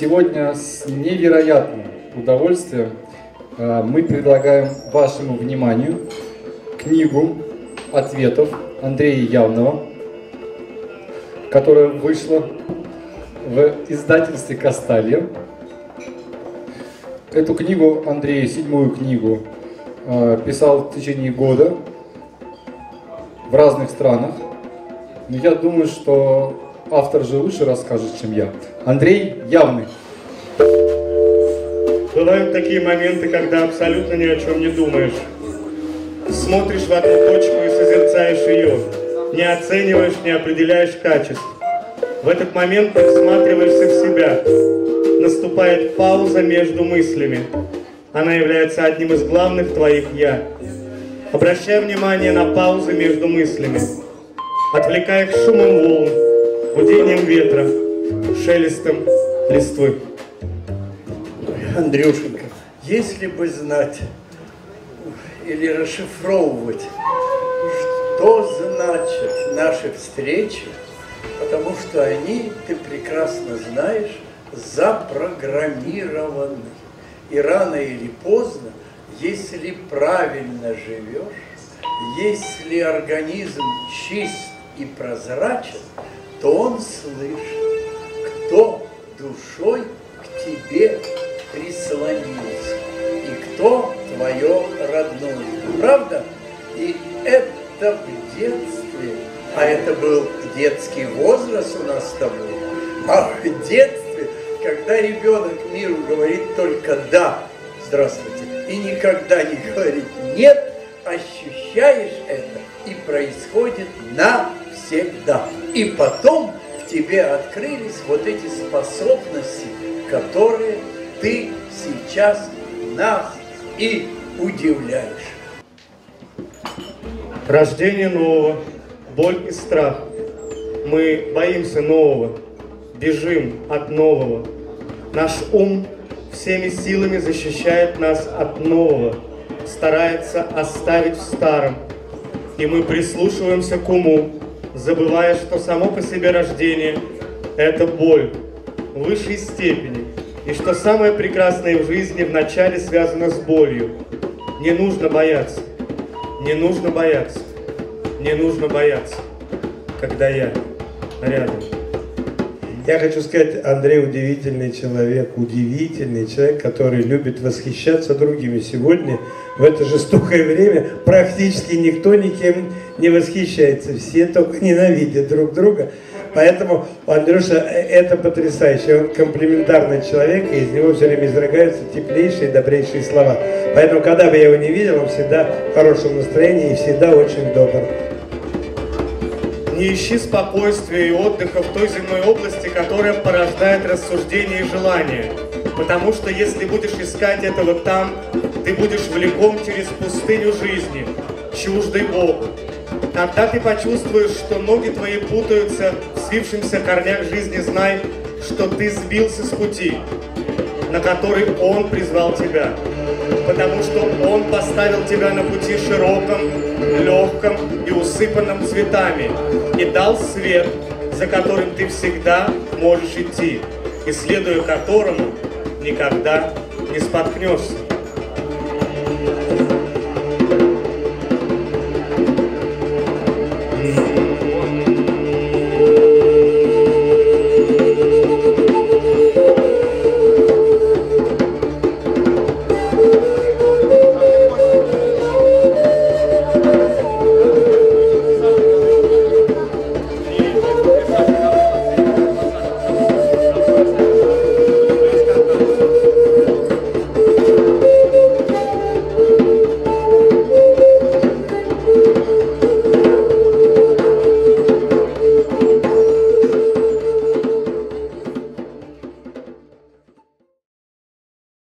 Сегодня с невероятным удовольствием мы предлагаем вашему вниманию книгу ответов Андрея Явного, которая вышла в издательстве «Касталья». Эту книгу Андрей, 7-ю книгу, писал в течение года в разных странах. Но я думаю, что автор же лучше расскажет, чем я. Андрей Явный. Бывают такие моменты, когда абсолютно ни о чем не думаешь. Смотришь в одну точку и созерцаешь ее. Не оцениваешь, не определяешь качеств. В этот момент ты всматриваешься в себя. Наступает пауза между мыслями. Она является одним из главных твоих «я». Обращай внимание на паузы между мыслями. Отвлекай их шумом волн, гудением ветра, шелестом листвы. Андрюшенька, если бы знать или расшифровывать, что значат наши встречи, потому что они, ты прекрасно знаешь, запрограммированы. И рано или поздно, если правильно живешь, если организм чист и прозрачен, то он слышит, кто душой к тебе прислонился и кто твое родное. Правда? И это в детстве, а это был детский возраст у нас с тобой, а в детстве, когда ребенок миру говорит только «да», здравствуйте, и никогда не говорит «нет», ощущаешь это, и происходит навсегда. И потом в тебе открылись вот эти способности, которые ты сейчас нас и удивляешь. Рождение нового, боль и страх. Мы боимся нового, бежим от нового. Наш ум всеми силами защищает нас от нового, старается оставить в старом. И мы прислушиваемся к уму, забывая, что само по себе рождение – это боль в высшей степени. И что самое прекрасное в жизни вначале связано с болью. Не нужно бояться, не нужно бояться, не нужно бояться, когда я рядом. Я хочу сказать, Андрей удивительный человек, который любит восхищаться другими. Сегодня, в это жестокое время, практически никто никем не восхищается. Все только ненавидят друг друга. Поэтому, Андрюша, это потрясающе. Он комплиментарный человек, и из него все время изрыгаются теплейшие, добрейшие слова. Поэтому, когда бы я его не видел, он всегда в хорошем настроении и всегда очень добр. Не ищи спокойствия и отдыха в той земной области, которая порождает рассуждения и желания. Потому что если будешь искать этого там, ты будешь влеком через пустыню жизни, чуждый Богу. Когда ты почувствуешь, что ноги твои путаются в свившемся корнях жизни, знай, что ты сбился с пути, на который Он призвал тебя. Потому что Он поставил тебя на пути широком, легком и усыпанном цветами и дал свет, за которым ты всегда можешь идти, и следуя которому никогда не споткнешься.